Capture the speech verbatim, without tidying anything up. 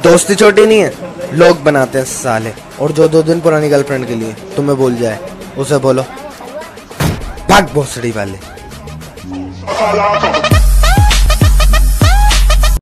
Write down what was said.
दोस्ती छोटी नहीं है, लोग बनाते हैं साले। और जो दो दिन पुरानी गर्लफ्रेंड के लिए तुम्हें भूल जाए उसे बोलो भाग भोसड़ी वाले।